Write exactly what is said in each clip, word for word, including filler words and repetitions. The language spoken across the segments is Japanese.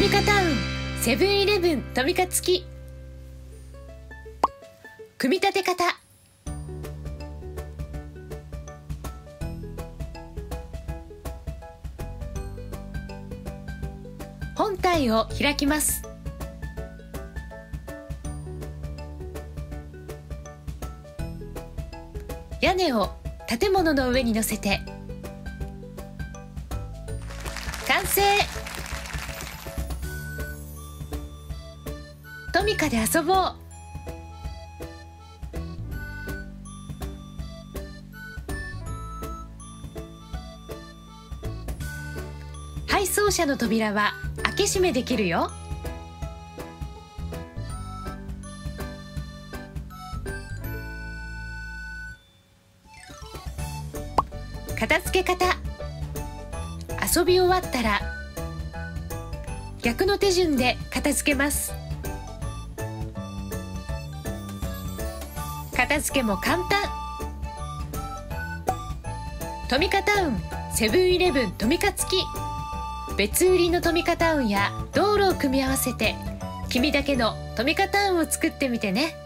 ミカタウンセブンイレブントミカ付き。組み立て方。本体を開きます。屋根を建物の上に乗せて完成。トミカで遊ぼう。配送車の扉は開け閉めできるよ。片付け方。遊び終わったら逆の手順で片付けます。片付けも簡単。トミカタウンセブンイレブントミカ付き。別売りのトミカタウンや道路を組み合わせて君だけのトミカタウンを作ってみてね。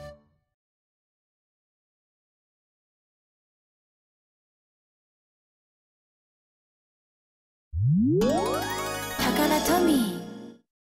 タカラトミー。